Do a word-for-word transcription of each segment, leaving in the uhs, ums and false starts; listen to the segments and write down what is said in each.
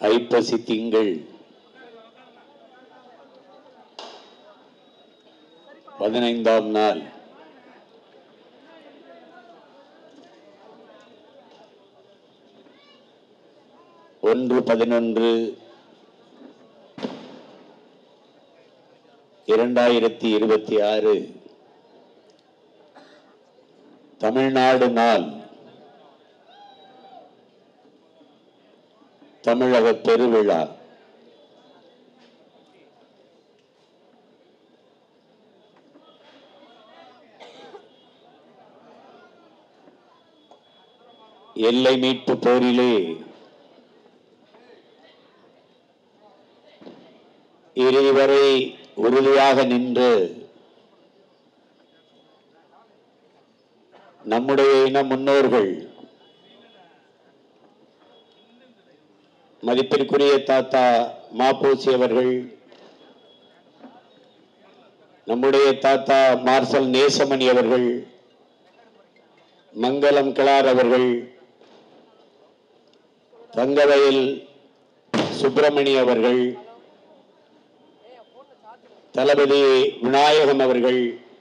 ஐப்பசி திங்கள் பதினைந்தாம் நாள் ஒன்று பதினொன்று இரண்டாயிரத்தி இருபத்தி ஆறு தமிழ்நாடு நாள் தமிழக பெருவிழா. எல்லை மீட்பு போரிலே இறுதி வரை உறுதியாக நின்று நம்முடைய இன முன்னோர்கள் மதிப்பிற்குரிய தாத்தா மாப்போசி அவர்கள், நம்முடைய தாத்தா மார்சல் நேசமணி அவர்கள், மங்களம் கிளார் அவர்கள், தங்கவயல் சுப்பிரமணி அவர்கள், தளபதி விநாயகம் அவர்கள்,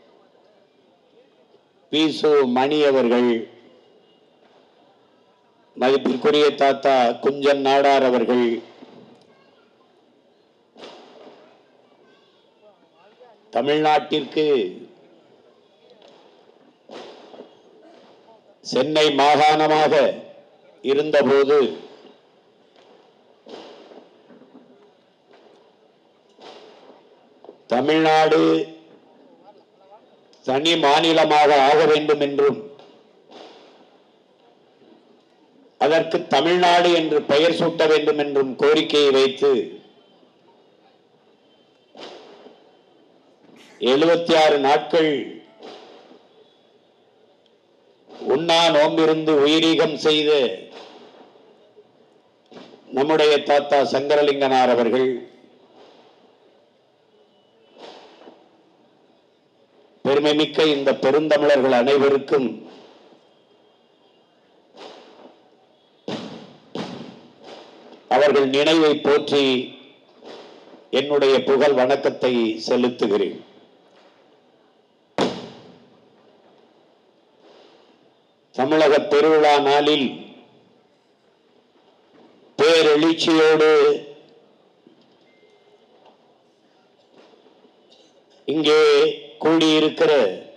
பீசு மணி அவர்கள், மதிப்பிற்குரிய தாத்தா குஞ்சன் நாடார் அவர்கள், தமிழ்நாட்டிற்கு சென்னை மாகாணமாக இருந்தபோது தமிழ்நாடு தனி மாநிலமாக ஆக வேண்டும் என்றும் அதற்கு தமிழ்நாடு என்று பெயர் சூட்ட வேண்டும் என்றும் கோரிக்கையை வைத்து எழுபத்தி ஆறு நாட்கள் உண்ணா நோம்பிருந்து உயிரீகம் செய்து நம்முடைய தாத்தா சங்கரலிங்கனார் அவர்கள், பெருமைமிக்க இந்த பெருந்தமிழர்கள் அனைவருக்கும் அவர்கள் நினைவை போற்றி என்னுடைய புகழ் வணக்கத்தை செலுத்துகிறேன். தமிழக பெருவிழா நாளில் பேரெழுச்சியோடு இங்கே கூடியிருக்கிற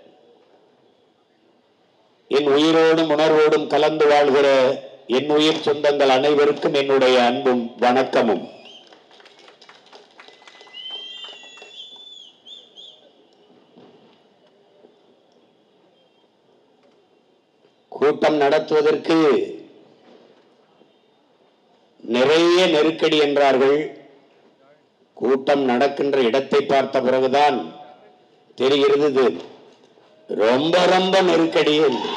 என் உயிரோடும் உணர்வோடும் கலந்து வாழ்கிற என் உயிர் சொந்தங்கள் அனைவருக்கும் என்னுடைய அன்பும் வணக்கமும். கூட்டம் நடத்துவதற்கு நிறைய நெருக்கடி என்றார்கள். கூட்டம் நடக்கின்ற இடத்தை பார்த்த பிறகுதான் தெரிகிறது ரொம்ப ரொம்ப நெருக்கடி என்று.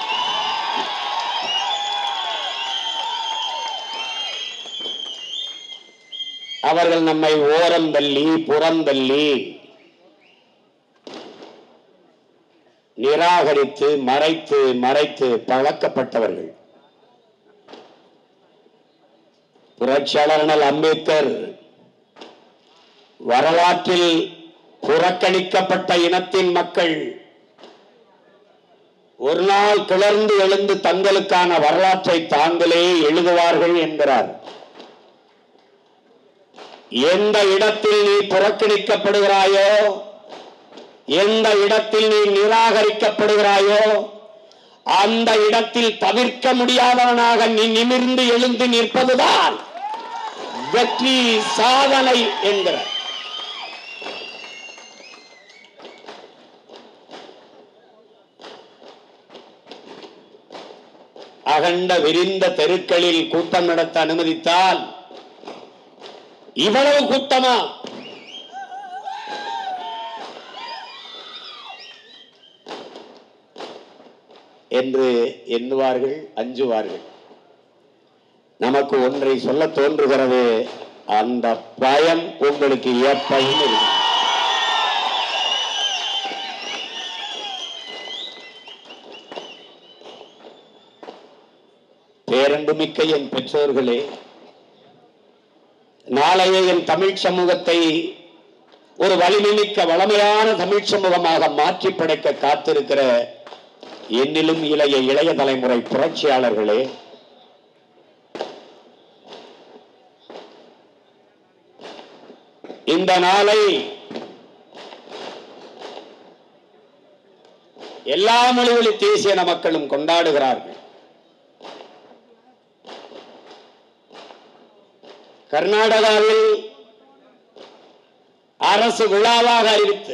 அவர்கள் நம்மை ஓரம் தள்ளி புறம் தள்ளி நிராகரித்து மறைத்து மறைத்து பழக்கப்பட்டவர்கள். புரட்சியாளர் அம்பேத்கர் வரலாற்றில் புறக்கணிக்கப்பட்ட இனத்தின் மக்கள் ஒரு நாள் கிளர்ந்து எழுந்து தங்களுக்கான வரலாற்றை தாங்களே எழுதுவார்கள் என்கிறார். எந்த இடத்தில் நீ புறக்கணிக்கப்படுகிறாயோ, எந்த இடத்தில் நீ நிராகரிக்கப்படுகிறாயோ, அந்த இடத்தில் தவிர்க்க முடியாதவனாக நீ நிமிர்ந்து எழுந்து நிற்பதுதான் வெற்றி சாதனை என்கிறார். அகண்ட விரிந்த தெருக்களில் கூட்டம் நடத்த அனுமதித்தால் இவ்வளவு கூட்டமா என்று எண்ணுவார்கள், அஞ்சுவார்கள். நமக்கு ஒன்றை சொல்ல தோன்றுகிறது, அந்த பயம் உங்களுக்கு எப்பயும் இருக்கு. பேரன்புமிக்க என் பெற்றோர்களே, நாளைய என் தமிழ் சமூகத்தை ஒரு வலிமைமிக்க வளமையான தமிழ் சமூகமாக மாற்றி படைக்க காத்திருக்கிற என்னிலும் இளைய இளைய தலைமுறை புரட்சியாளர்களே, இந்த நாளை எல்லா மொழிவழி தேசிய மக்களும் கொண்டாடுகிறார்கள். கர்நாடகாவில் அரசு விழாவாக அறிவித்து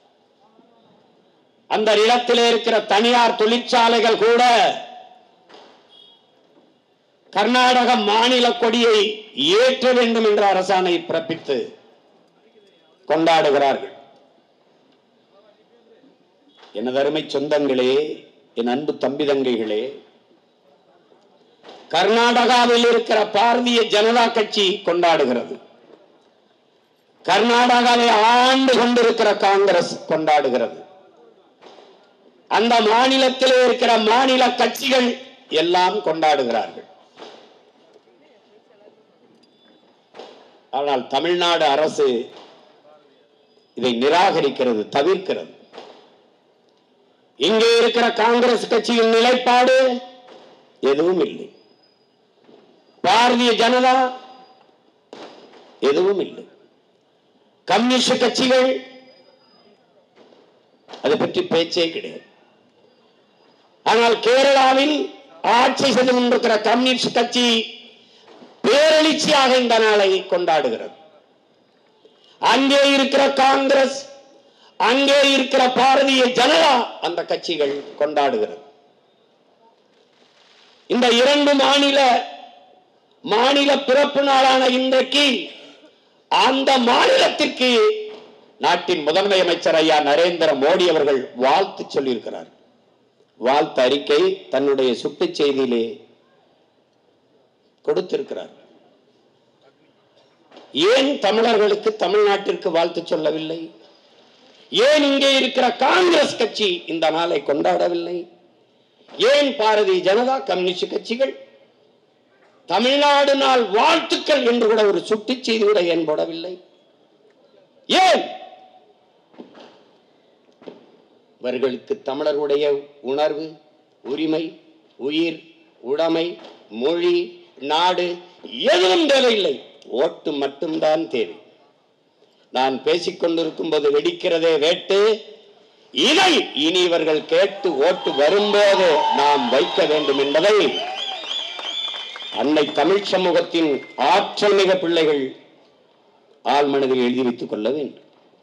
அந்த இடத்திலே இருக்கிற தனியார் தொழிற்சாலைகள் கூட கர்நாடக மாநில கொடியை ஏற்ற வேண்டும் என்ற அரசாணை பிறப்பித்து கொண்டாடுகிறார்கள். எனது அருமை சொந்தங்களே, என் அன்பு தம்பி தங்கைகளே, கர்நாடகாவில் இருக்கிற பாரதிய ஜனதா கட்சி கொண்டாடுகிறது. கர்நாடகாவை ஆண்டு கொண்டிருக்கிற காங்கிரஸ் கொண்டாடுகிறது. அந்த மாநிலத்தில் இருக்கிற மாநில கட்சிகள் எல்லாம் கொண்டாடுகிறார்கள். ஆனால் தமிழ்நாடு அரசு இதை நிராகரிக்கிறது, தவிர்க்கிறது. இங்கே இருக்கிற காங்கிரஸ் கட்சியின் நிலைப்பாடு எதுவும் இல்லை. பாரதிய ஜனதா எதுவும் இல்லை. கம்யூனிஸ்ட் கட்சிகள் அதை பற்றி பேச்சே கிடையாது. ஆனால் கேரளாவில் ஆட்சி செய்து கொண்டிருக்கிற கம்யூனிஸ்ட் கட்சி பேரெழுச்சியாக இந்த நாளை கொண்டாடுகிறது. அங்கே இருக்கிற காங்கிரஸ், அங்கே இருக்கிற பாரதிய ஜனதா அந்த கட்சிகள் கொண்டாடுகிறது. இந்த இரண்டு மாநில மாநில பிறப்பு நாளான இன்றைக்கு அந்த மாநிலத்திற்கு நாட்டின் முதன்மை அமைச்சர் ஐயா நரேந்திர மோடி அவர்கள் வாழ்த்து சொல்லியிருக்கிறார். வாழ்த்து அறிக்கை தன்னுடைய சுட்டு செய்தியிலே கொடுத்திருக்கிறார். ஏன் தமிழர்களுக்கு, தமிழ்நாட்டிற்கு வாழ்த்து சொல்லவில்லை? ஏன் இங்கே இருக்கிற காங்கிரஸ் கட்சி இந்த நாளை கொண்டாடவில்லை? ஏன் பாரதிய ஜனதா, கம்யூனிஸ்ட் கட்சிகள் தமிழ்நாடு நாள் வாழ்த்துக்கள் என்று கூட ஒரு சுட்டி செய்தி கூட ஏன் போடவில்லை? ஏன்? இவர்களுக்கு தமிழர்களுடைய உணர்வு, உரிமை, உயிர், உடைமை, மொழி, நாடு எதுவும் தேவையில்லை. ஓட்டு மட்டும்தான் தேவை. நான் பேசிக்கொண்டிருக்கும் போது வெடிக்கிறதே வேட்டு. இதை இனி இவர்கள் கேட்டு ஓட்டு வரும்போது நாம் வைக்க வேண்டும் என்பதை அன்னை தமிழ் சமூகத்தின் ஆற்றல் மிக பிள்ளைகள் ஆழ்மனதில் எழுதி வைத்துக் கொள்ள வேண்டும்.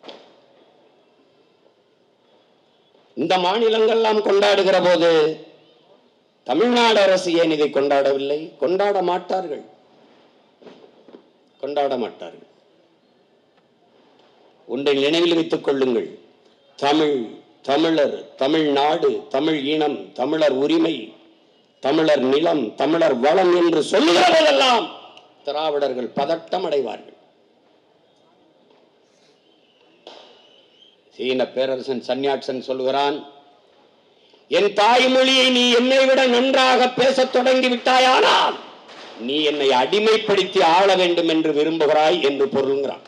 இந்த மாநிலங்கள் எல்லாம் கொண்டாடுகிற போது தமிழ்நாடு அரசு ஏன் இதை கொண்டாடவில்லை? கொண்டாட மாட்டார்கள், கொண்டாட மாட்டார்கள். ஒன்றை நினைவில் வைத்துக் கொள்ளுங்கள். தமிழ், தமிழர், தமிழ்நாடு, தமிழ் இனம், தமிழர் உரிமை, தமிழர் நிலம், தமிழர் வளம் என்று சொல்லுகிற போதெல்லாம் திராவிடர்கள் பதட்டம் அடைவார்கள். சீன பேரரசன் சன்யாட்சன் சொல்லுகிறான், என் தாய்மொழியை நீ என்னை விட நன்றாக பேசத் தொடங்கி விட்டாயானால் நீ என்னை அடிமைப்படுத்தி ஆள வேண்டும் என்று விரும்புகிறாய் என்று பொருள்கிறான்.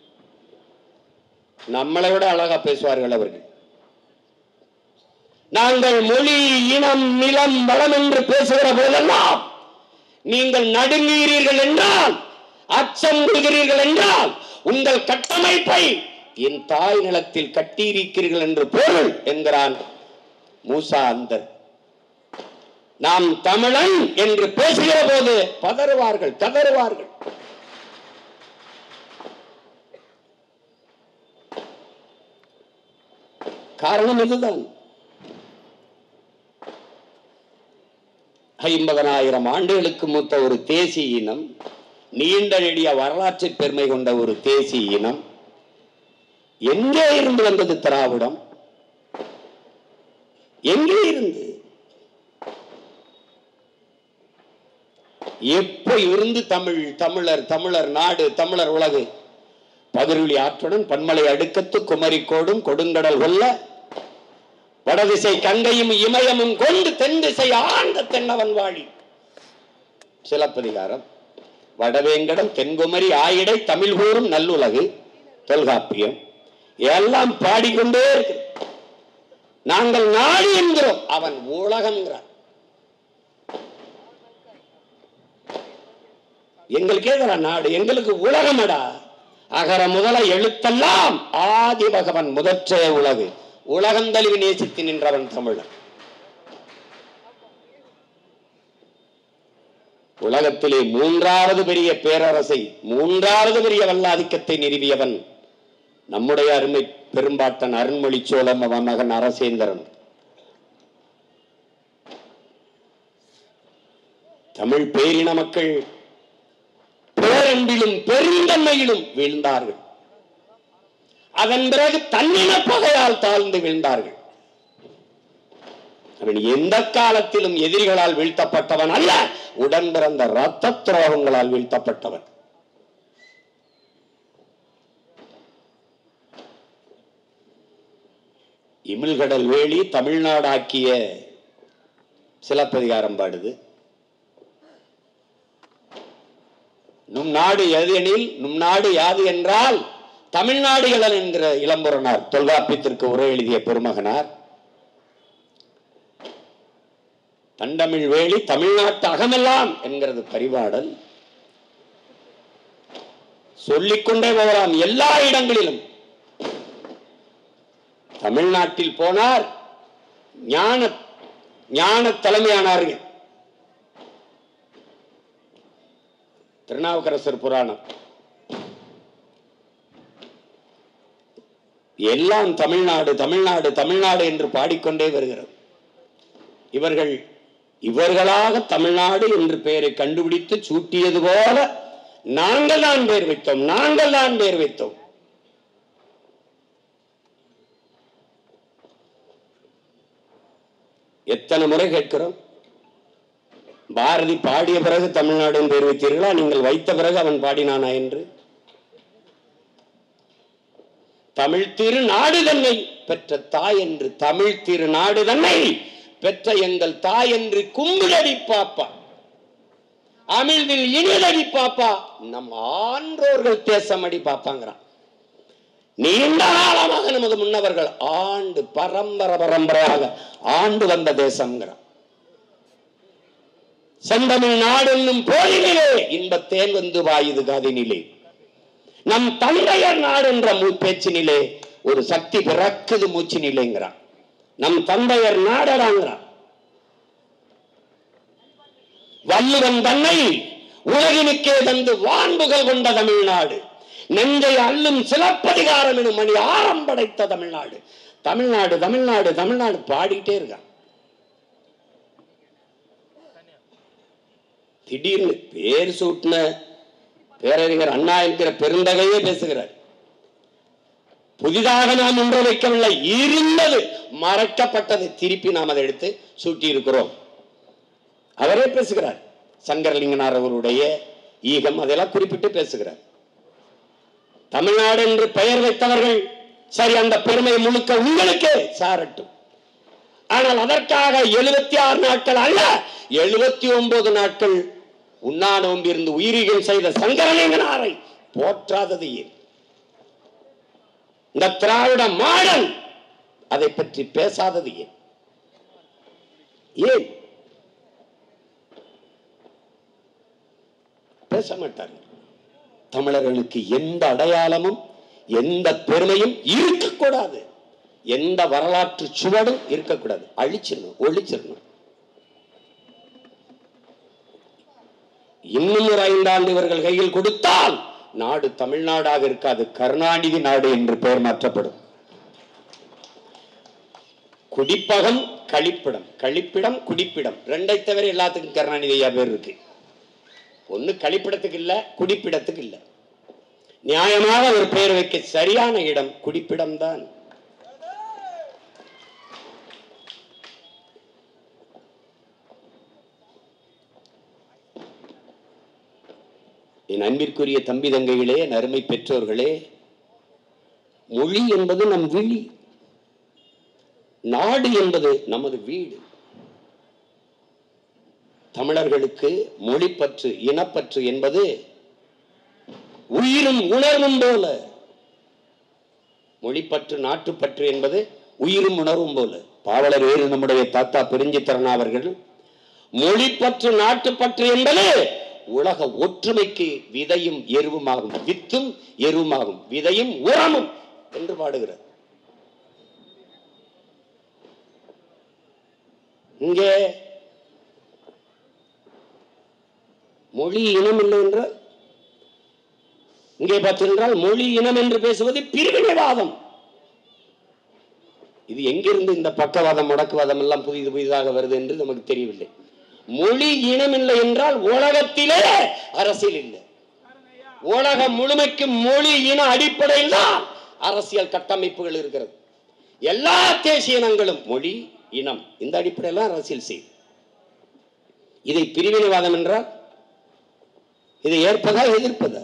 நம்மளை விட அழகா பேசுவார்கள் அவர்கள். நாங்கள் மொழி, இனம், நிலம், வளம் என்று பேசுகிற போதெல்லாம் நீங்கள் நடுங்குகிறீர்கள் என்றால், அச்சம் கொள்கிறீர்கள் என்றால் உங்கள் கட்டமைப்பை என் தாய் நிலத்தில் கட்டியிருக்கிறீர்கள் என்று பொருள் என்கிறான் மூசா அந்தர். நாம் தமிழன் என்று பேசுகிற போது பதறுவார்கள், கதறுவார்கள். காரணம் இதுதான். ஐம்பதனாயிரம் ஆண்டுகளுக்கு மூத்த ஒரு தேசிய இனம், நீண்ட நெடிய வரலாற்று பெருமை கொண்ட ஒரு தேசிய இனம். எங்கே இருந்து வந்தது திராவிடம்? எங்கே இருந்து? எப்ப இருந்து தமிழ், தமிழர், தமிழர் நாடு, தமிழர் உலகு? பதிருளி ஆற்றுடன் பன்மலை அடுக்கத்து குமரிக்கோடும் கொடுங்கடல் கொல்ல வடதிசை கங்கையும் இமயமும் கொண்டு தென் திசை ஆண்ட தென்னவன் வாழி. சிலப்பதிகாரம். வடவேங்கடம், தென்குமரி, ஆயிடை, தமிழ் கூறும் நல்லுலகு, தொல்காப்பியம் எல்லாம் பாடிக்கொண்டே இருக்கு. நாங்கள் நாடு என்கிறோம், அவன் உலகம்ங்கிறான். எங்களுக்கு ஏதா நாடு, எங்களுக்கு உலகமடா. அகர முதல எழுத்தெல்லாம் ஆதி பகவன் முதற்றே உலகு, உலகம் தழுவி நேசித்து நின்றவன் தமிழன். உலகத்திலே மூன்றாவது பெரிய பேரரசை, மூன்றாவது பெரிய வல்லாதிக்கத்தை நிறுவியவன் நம்முடைய அருமை பெரும்பாட்டன் அருண்மொழி சோழன், அவன் மகன் அரசேந்திரன். தமிழ் பேரின மக்கள் பேரன்பிலும் பெருந்தன்மையிலும் வீழ்ந்தார்கள். அதன் பிறகு தன்னின பகையால் தாழ்ந்து வீழ்ந்தார்கள். அவன் எந்த காலத்திலும் எதிரிகளால் வீழ்த்தப்பட்டவன் அல்ல, உடன் பிறந்த இரத்த துரோகங்களால் வீழ்த்தப்பட்டவன். இமிழ்கடல் வேலி தமிழ்நாடாக்கிய சிலப்பதிகாரம் பாடுது. நும் நாடு எது எனில் நும் நாடு யாது என்றால் தமிழ்நாடு இளன் என்கிற இளம்புறனார், தொல்காப்பியத்திற்கு உரை எழுதிய பெருமகனார். தண்டமிழ் வேலி தமிழ்நாட்டு அகமெல்லாம் என்கிறது பரிபாடல். சொல்லிக்கொண்டே போகலாம். எல்லா இடங்களிலும் தமிழ்நாட்டில் போனார், ஞான ஞான தலைமையானார்கள். திருநாவுக்கரசர் புராணம் எல்லாம் தமிழ்நாடு தமிழ்நாடு தமிழ்நாடு என்று பாடிக்கொண்டே வருகிறது. இவர்கள் இவர்களாக தமிழ்நாடு என்று பெயரை கண்டுபிடித்து சூட்டியது போல நாங்கள் தான் பெயர் வைத்தோம், நாங்கள் தான் பெயர் வைத்தோம். எத்தனை முறை கேட்கிறோம்? பாரதி பாடிய பிறகு தமிழ்நாடு பெயர் வைத்தீர்களா, நீங்கள் வைத்த பிறகு அவன் பாடினானா என்று? தமிழ் திரு நாடு தன்னை பெற்ற தாய் என்று, தமிழ் திரு நாடு தன்னை பெற்ற எங்கள் தாய் என்று கும்பிடடி பாப்பா, அமிழ்தில் இனிதடி பாப்பா, நம் ஆன்றோர்கள் தேசமடி பாப்பாங்கிறான். நீண்ட காலமாக நமது முன்னவர்கள் ஆண்டு பரம்பரை பரம்பரையாக ஆண்டு வந்த தேசம்ங்கிறான். செந்தமிழ் நாடு என்னும் போலினிலே இன்பத்தேன் வந்து வாயுது காதினிலே, நம் தந்தையர் நாடு என்ற பேச்சினிலே ஒரு சக்தி பிறக்குது மூச்சு நிலைங்கிறான். நம் தந்தையர் நாடடாங்கிறான். வள்ளுவன் தன்னை உலகினுக்கே தந்து வான்புகள் கொண்ட தமிழ்நாடு, நெஞ்சை அள்ளும் சிலப்பதிகாரம் எனும் மணி ஆரம் படைத்த தமிழ்நாடு. தமிழ்நாடு தமிழ்நாடு தமிழ்நாடு பாடிட்டே இருக்கான். திடீர்னு பேர் சூட்டின பேரறிஞர் அண்ணா என்கிற பெருந்தகையே பேசுகிறார். புதிதாக நாம் ஒன்று வைக்கவில்லை, இருந்தது மறைக்கப்பட்டது திருப்பி நாம் அதை எடுத்து சூட்டி இருக்கிறோம். அவரே பேசுகிறார். சங்கரலிங்கனார் அவருடைய ஈகம் அதெல்லாம் குறிப்பிட்டு பேசுகிறார். தமிழ்நாடு என்று பெயர் வைத்தவர்கள் சரி, அந்த பெருமை முழுக்க உங்களுக்கே சாரட்டும். ஆனால் அதற்காக எழுபத்தி ஆறு நாட்கள் அல்ல, எழுபத்தி ஒன்பது நாட்கள் உண்ணா நோம்பிருந்து உயிரிகள் செய்த சங்கரலிங்கனாரை போற்றாதது ஏன்? இந்த திராவிட மாடல் அதை பற்றி பேசாதது ஏன்? ஏன் பேச மாட்டார்கள்? தமிழர்களுக்கு எந்த அடையாளமும் எந்த பெருமையும் இருக்கக்கூடாது, எந்த வரலாற்று சுவடும் இருக்கக்கூடாது. அழிச்சிடணும், ஒழிச்சிடணும். இன்னும் ஒரு ஐந்தாண்டு இவர்கள் கையில் கொடுத்தால் நாடு தமிழ்நாடாக இருக்காது, கருணாநிதி நாடு என்று பெயர் மாற்றப்படும். குடிப்பகம் கழிப்பிடம், கழிப்பிடம் குடிப்பிடம் ரெண்டை தவிர எல்லாத்துக்கும் கருணாநிதி ஐயா பேர் இருக்கு. ஒண்ணு கழிப்பிடத்துக்கு இல்ல, குடிப்பிடத்துக்கு இல்ல. நியாயமாக ஒரு பெயர் வைக்க சரியான இடம் குடிப்பிடம் தான். என் அன்பிற்குரிய தம்பி தங்கைகளே, என் அருமை பெற்றோர்களே, மொழி என்பது நம் விழி, நாடு என்பது நமது வீடு. தமிழர்களுக்கு மொழிப்பற்று, இனப்பற்று என்பது உயிரும் உணர்வும் போல. மொழிப்பற்று, நாட்டுப்பற்று என்பது உயிரும் உணர்வும் போல. பாவலர் வேறு நம்முடைய தாத்தா பெருஞ்சித்திரன் அவர்கள் மொழிப்பற்று, நாட்டுப்பற்று என்பது உலக ஒற்றுமைக்கு விதையும் எருவுமாகும், வித்தும் எருவுமாகும், விதையும் உரமும் என்று பாடுகிறார். இங்கே மொழி இனம் இல்லை என்றால், இங்கே பார்த்தீர்கள் மொழி இனம் என்று பேசுவது பிரிவினைவாதம். இது எங்கிருந்து இந்த பக்கவாதம் முடக்குவாதம் எல்லாம் புதிது புதிதாக வருது என்று நமக்கு தெரியவில்லை. மொழி இனம் இல்லை என்றால் உலகத்திலே அரசியல் இல்லை. உலகம் முழுமைக்கு மொழி இன அடிப்படையில் தான் அரசியல் கட்டமைப்புகள் இருக்கிறது. எல்லா தேசிய இனங்களும் மொழி இனம் இந்த அடிப்படையில் அரசியல் செய்யும். இதை பிரிவினைவாதம் என்றால் இதை ஏற்பதா எதிர்ப்பதா?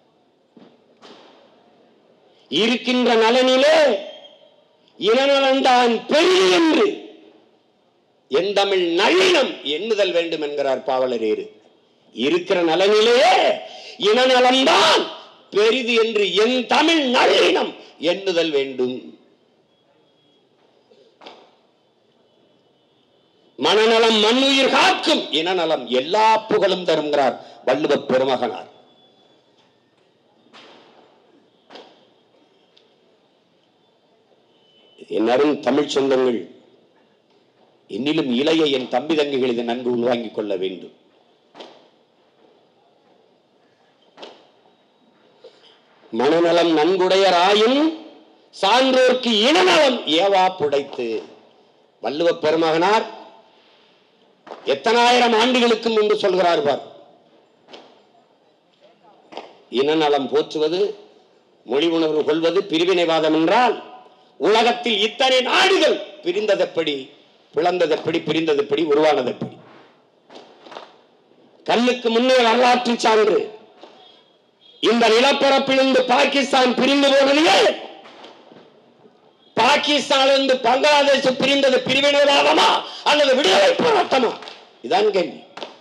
இருக்கின்ற நலனிலே இனநலன்தான் பெரிய என்று என் தமிழ் நல்லினம் எண்ணுதல் வேண்டும் என்கிறார் பாவலரேறு. இருக்கிற நலனிலேயே இனநலன்தான் பெரிது என்று என் தமிழ் நல்லினம் எண்ணுதல் வேண்டும். மனநலம் மண்ணுயிர் காக்கும், இனநலம் எல்லா புகழும் தருங்கிறார் வள்ளுவ பெருமகனார். என் அருள் தமிழ் சொந்தங்கள், என்னிலும் இளைய என் தம்பி தங்கைகள் இதை நன்கு உள்வாங்கிக் கொள்ள வேண்டும். மனநலம் நன்குடையராயும் சான்றோர்க்கு இனநலம் ஏவா புடைத்து. வள்ளுவ பெருமகனார் எத்தனாயிரம் ஆண்டுகளுக்கு முன்பு சொல்கிறார் பார். இனநலம் போற்றுவது, மொழி உணர்வு கொள்வது பிரிவினைவாதம் என்றால் உலகத்தில் இத்தனை நாடுகள் பிரிந்ததெப்படி, பிளந்ததெப்படி, பிரிந்ததெப்படி, உருவானதெப்படி? கண்ணுக்கு முன்னே வரலாற்று சான்று. இந்த நிலப்பரப்பிலிருந்து பாகிஸ்தான் பிரிந்து போவதையே, பாகிஸ்தானிலிருந்து பங்களாதேஷ் பிரிந்தது பிரிவினைவாதமா அல்லது விடுதலை போராட்டமா? இதான் கேள்வி.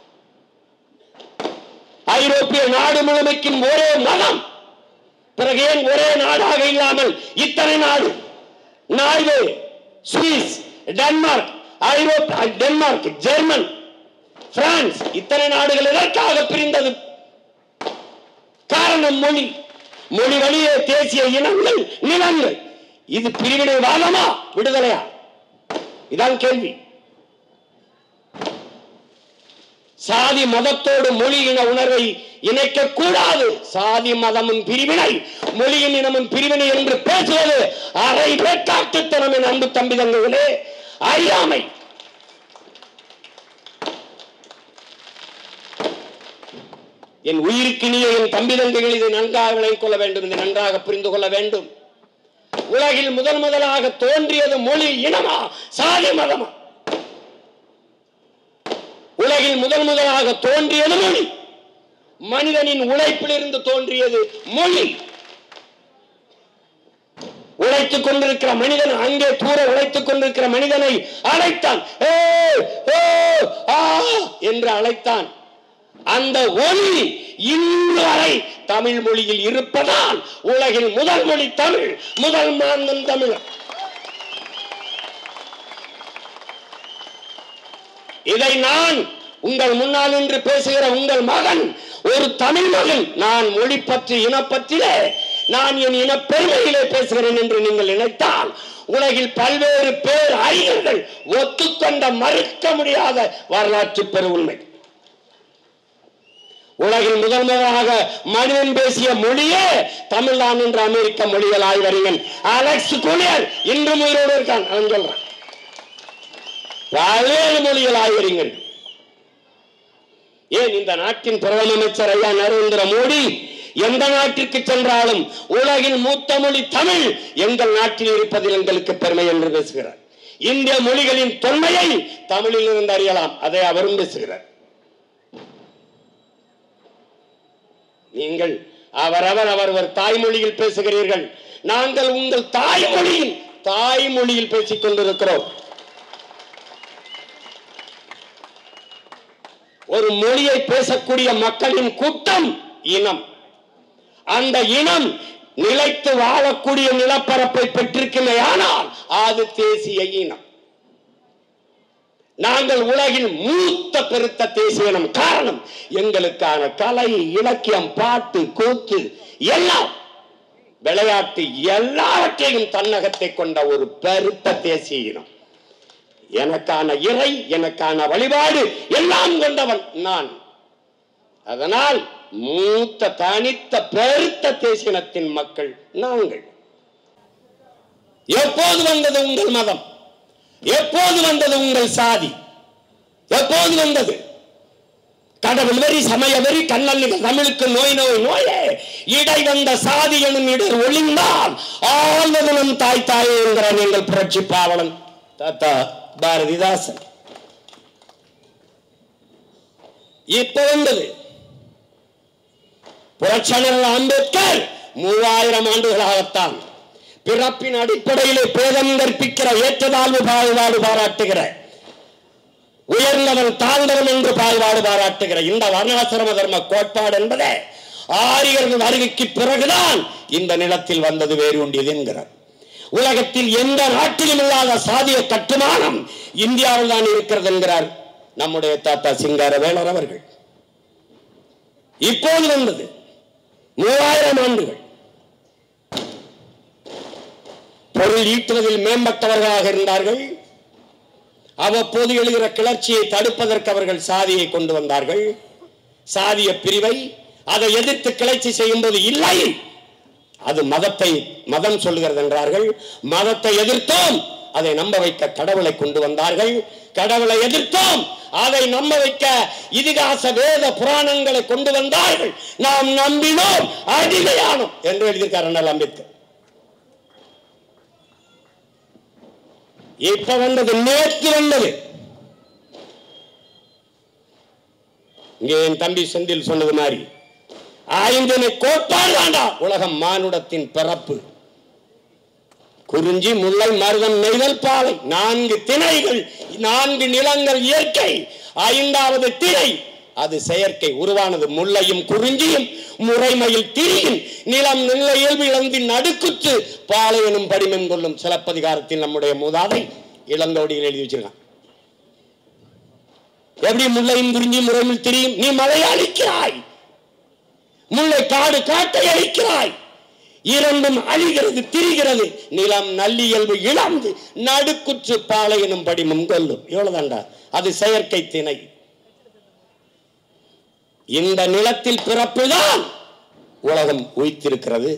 ஐரோப்பிய நாடு முழுமைக்கும் ஒரே மதம், பிறகு ஏன் ஒரே நாடாக இல்லாமல் இத்தனை நாடு? Norway, Swiss, Denmark, Europe, Denmark, German, France, இத்தனை நாடுகள் எதற்காக பிரிந்தது? காரணம் மொழி. மொழி வழியே தேசிய இனங்கள், நிலங்கள். இது பிரிவினைவாதமா விடுதலையா? இதான் கேள்வி. சாதி மதத்தோடு மொழி இன உணர்வை இணைக்க கூடாது. சாதி மதமும் பிரிவினை, மொழியின் இனமும் பிரிவினை என்று பேசுவது அரை வேட்டாட்டுத்தனம். என் அன்பு தம்பி தங்கைகளே, அறியாமை. என் உயிருக்கினிய என் தம்பி தங்கைகள் இதை நன்றாக விளங்கிக் கொள்ள வேண்டும், இதை நன்றாக புரிந்து கொள்ள வேண்டும். உலகில் முதல் முதலாக தோன்றியது மொழி இனமா, சாதி மதமா? உலகில் முதல் முதலாக தோன்றியது மொழி. மனிதனின் உழைப்பிலிருந்து தோன்றியது மொழி. உழைத்துக் கொண்டிருக்கிற மனிதன், அங்கே தூர உழைத்துக் கொண்டிருக்கிற மனிதனை அழைத்தான், என்று அழைத்தான். அந்த ஒலி இன்று வரை தமிழ் மொழியில் இருப்பதால் உலகில் முதல் மொழி தமிழ், முதல் மாந்தன் தமிழ். இதை நான் உங்கள் முன்னால் நின்று பேசுகிற உங்கள் மகன், ஒரு தமிழ் மகன், நான் மொழி பற்றி இனப்பற்றிலே, நான் என் இன பெருமையிலே பேசுகிறேன் என்று நீங்கள் நினைத்தால் உலகில் பல்வேறு பேர் அறிஞர்கள் ஒத்துக்கொண்ட மறுக்க முடியாத வரலாற்று பெரு உண்மை. உலகில் முதல் முதலாக மனிதன் பேசிய மொழியே தமிழ்தான் என்று அமெரிக்க மொழிகள் ஆய்வறிஞன் அலெக்ஸ் குனியல் இன்றும் உயிரோடு இருக்கான். அவன் சொல்றான், பல்வேறு மொழிகள் ஆய்வறிஞர். ஏன் இந்த நாட்டின் பிரதம அமைச்சர் ஐயா நரேந்திர மோடி எந்த நாட்டிற்கு சென்றாலும் உலகின் மூத்த மொழி தமிழ், எங்கள் நாட்டில் இருப்பதில் எங்களுக்கு பெருமை என்று பேசுகிறார். இந்திய மொழிகளின் தொன்மையை தமிழில் இருந்து அறியலாம், அதை அவரும் பேசுகிறார். நீங்கள் அவரவர் அவரவர் தாய்மொழியில் பேசுகிறீர்கள், நாங்கள் உங்கள் தாய்மொழியில் தாய்மொழியில் பேசிக் கொண்டிருக்கிறோம். ஒரு மொழியை பேசக்கூடிய மக்களின் கூட்டம் இனம். அந்த இனம் நிலைத்து வாழக்கூடிய நிலப்பரப்பை பெற்றிருக்கிறேயானால் அது தேசிய இனம். நாங்கள் உலகில் மூத்த பெருத்த தேசிய இனம். காரணம், எங்களுக்கான கலை, இலக்கியம், பாட்டு, கூத்து, எல்லாம், விளையாட்டு, எல்லாவற்றையும் தன்னகத்தை கொண்ட ஒரு பெருத்த தேசிய இனம். எனக்கான இறை, எனக்கான வழிபாடு எல்லாம் கொண்டவன் நான். அதனால் மூத்த தனித்த பெருத்த தேசியத்தின் மக்கள் நாங்கள். எப்போது வந்தது உங்கள் மதம்? எப்போது வந்தது உங்கள் சாதி? எப்போது வந்தது? கடவுள் வரி, சமய வரி, கண்ணல் தமிழுக்கு நோய் நோய் நோயே. இடை வந்த சாதி எனும் இடர் ஒளிந்தால் ஆழ்வதனும் தாய் தாயே என்கிற நீங்கள் புரட்சி பாவலன் தாத்தா பாரதிதாசன். இப்ப வந்தது புரட்சியாளர் அம்பேத்கர். மூவாயிரம் ஆண்டுகளாகத்தான் பிறப்பின் அடிப்படையிலே பேதம் கற்பிக்கிற, ஏற்றதாழ்வு பாகுபாடு பாராட்டுகிற, உயர்ந்தவன் தாழ்ந்தவன் என்று பாகுபாடு பாராட்டுகிற இந்த வர்ணாசிரம தர்ம கோட்பாடு என்பதே ஆரியர்கள் வருகைக்கு பிறகுதான் இந்த நிலத்தில் வந்தது, வேறு ஒன்றியது என்கிறார். உலகத்தில் எந்த நாட்டிலும் இல்லாத சாதிய கட்டுமானம் இந்தியாவில் தான் இருக்கிறது என்கிறார் நம்முடைய தாத்தா சிங்காரவேலர் அவர்கள். இப்போது வந்தது மூவாயிரம் ஆண்டுகள். பொருள் ஈட்டுவதில் மேம்பட்டவர்களாக இருந்தார்கள். அவ்வப்போது எழுகிற கிளர்ச்சியை தடுப்பதற்கு அவர்கள் சாதியை கொண்டு வந்தார்கள். சாதிய பிரிவை அதை எதிர்த்து கிளர்ச்சி செய்யும் போது இல்லை, அது மதத்தை மதம் சொல்லுகிறது என்றார்கள். மதத்தை எதிர்த்தோம், அதை நம்ப வைக்க கடவுளை கொண்டு வந்தார்கள். கடவுளை எதிர்த்தோம், அதை நம்ப வைக்க இதிகாச வேத புராணங்களை கொண்டு வந்தார்கள். நாம் நம்பினோம், அடிமையானோம் என்று எழுதியிருக்கார் அண்ணல் அம்பேத்கர். இப்ப வந்தது, நேற்று வந்தது. இங்கே என் தம்பி செந்தில் சொன்னது மாதிரி ஐந்தினை கோட்பாடு வேண்டாம். உலகம் மானுடத்தின் பிறப்பு. குறிஞ்சி, முல்லை, மருதம், நெய்தல், பாலை, நான்கு திணைகள், நான்கு நிலங்கள் இயற்கை. ஐந்தாவது திணை அது செயற்கை உருவானது. முல்லையும் குறிஞ்சியும் முறைமையில் திரியும் நிலம் நில இயல்பு இழந்து நடுக்குற்று பாலை எனும் படிமென் கொள்ளும் சிலப்பதிகாரத்தில் நம்முடைய மூதாதை இளந்தோடியில் எழுதி வச்சிருக்கான். எப்படி முல்லையும் குறிஞ்சியும் முறைமையில் திரியும்? நீ மலையை அழிக்கிறாய், முல்லை காடு காட்டை அழிக்கிறாய். இரண்டும் அழிகிறது, திரிகிறது. நிலம் நல்லியல்பு இழந்து நடுக்குற்று பாலை எனும் படிமும் கொல்லும். எவ்வளவுதாண்டா, அது செயற்கை திணை. இந்த நிலத்தில் பிறப்புதான் உலகம் உயிர்த்திருக்கிறது.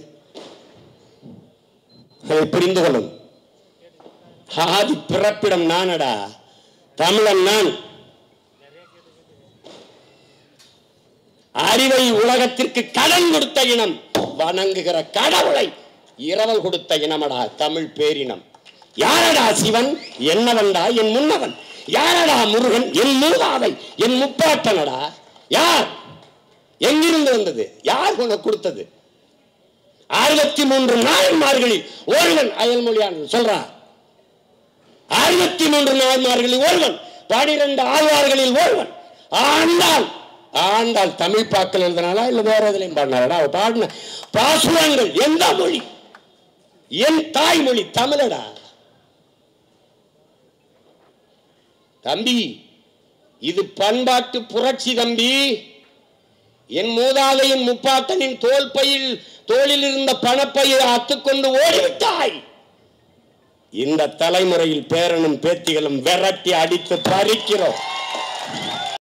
அதை புரிந்து கொள்ளும். ஆதி பிறப்பிடம் நானடா, தமிழன் நான். அறிவை உலகத்திற்கு கடன் கொடுத்த இனம், வணங்குகிற கடவுளை இரவல் கொடுத்த இனமடா தமிழ் பேரினம். யாரடா சிவன்? என்னவன்டா என் முன்னவன். யாரடா முருகன்? என் மூதாதை, என் முப்பாட்டனடா. யார்? எங்கிருந்து வந்தது? யார் உனக்கு கொடுத்தது? அறுபத்தி மூன்று நாயன்மார்களில் ஒருவன் அயல்மொழியான் சொல்றான். அறுபத்தி மூன்று நாயன்மார்களில் ஒருவன், பனிரெண்டு ஆழ்வார்களில் ஒருவன். ஆண்டாள் ஆண்டாள் தமிழ் பாக்கள் எழுதினாலா இல்ல வேற எதுலையும் பாடினாரா? அவ பாடின பாசுரங்கள் எந்த மொழி? என் தாய்மொழி தமிழடா. தம்பி, இது பண்பாட்டு புரட்சி தம்பி. என் மூதாதையின் முப்பாட்டனின் தோல் பையில் தோளில் இருந்த பணப்பையை அத்துக்கொண்டு ஓடிவிட்டாய். இந்த தலைமுறையில் பேரனும் பேத்திகளும் விரட்டி அடித்து பறிக்கிறோம்.